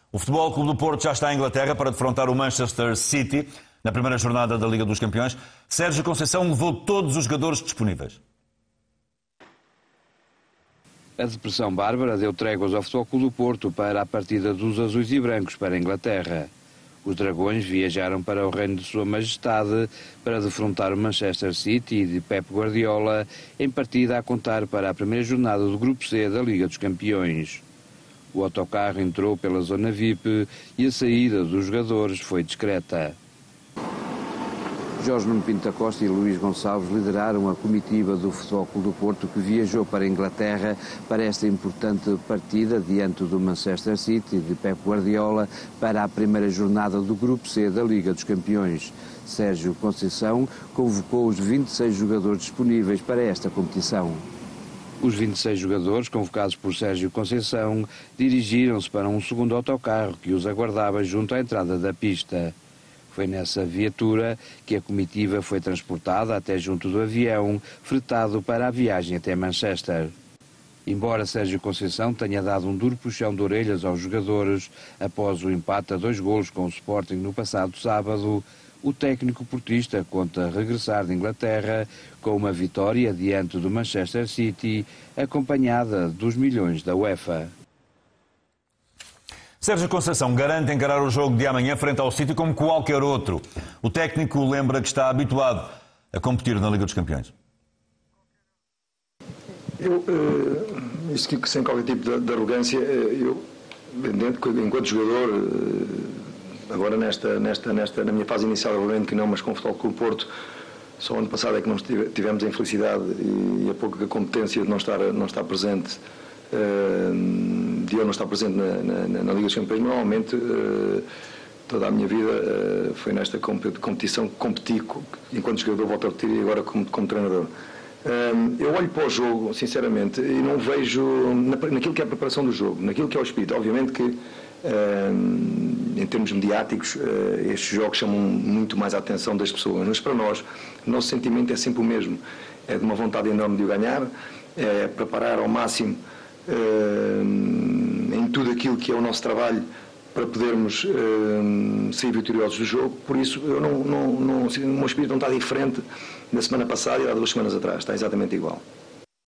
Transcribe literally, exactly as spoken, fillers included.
O Futebol Clube do Porto já está em Inglaterra para defrontar o Manchester City na primeira jornada da Liga dos Campeões. Sérgio Conceição levou todos os jogadores disponíveis. A depressão bárbara deu tréguas ao Futebol Clube do Porto para a partida dos azuis e brancos para a Inglaterra. Os dragões viajaram para o reino de Sua Majestade para defrontar o Manchester City de Pep Guardiola em partida a contar para a primeira jornada do Grupo C da Liga dos Campeões. O autocarro entrou pela zona V I P e a saída dos jogadores foi discreta. Jorge Nuno Pinto da Costa e Luís Gonçalves lideraram a comitiva do Futebol Clube do Porto que viajou para a Inglaterra para esta importante partida diante do Manchester City de Pep Guardiola para a primeira jornada do Grupo C da Liga dos Campeões. Sérgio Conceição convocou os vinte e seis jogadores disponíveis para esta competição. Os vinte e seis jogadores, convocados por Sérgio Conceição, dirigiram-se para um segundo autocarro que os aguardava junto à entrada da pista. Foi nessa viatura que a comitiva foi transportada até junto do avião, fretado para a viagem até Manchester. Embora Sérgio Conceição tenha dado um duro puxão de orelhas aos jogadores após o empate a dois golos com o Sporting no passado sábado, o técnico portista conta regressar de Inglaterra com uma vitória diante do Manchester City, acompanhada dos milhões da UEFA. Sérgio Conceição garante encarar o jogo de amanhã frente ao City como qualquer outro. O técnico lembra que está habituado a competir na Liga dos Campeões. Eu, uh, isto que sem qualquer tipo de, de arrogância, eu, enquanto jogador, uh, agora nesta, nesta, nesta, na minha fase inicial, obviamente que não, mas com o Futebol Clube Porto, só ano passado é que nós tivemos a infelicidade e, e a pouca competência de não estar, não estar presente. Uh, de eu não estar presente na, na, na Liga dos Campeões. Normalmente uh, toda a minha vida uh, foi nesta competição que competi enquanto jogador, volto a repetir, e agora como, como treinador. Uh, eu olho para o jogo, sinceramente, e não vejo na, naquilo que é a preparação do jogo, naquilo que é o espírito. Obviamente que uh, em termos mediáticos uh, estes jogos chamam muito mais a atenção das pessoas, mas para nós o nosso sentimento é sempre o mesmo, é de uma vontade enorme de o ganhar, é preparar ao máximo Uh, em tudo aquilo que é o nosso trabalho para podermos uh, sair vitoriosos do jogo. Por isso, eu não, não, não, o meu espírito não está diferente da semana passada e há duas semanas atrás, está exatamente igual.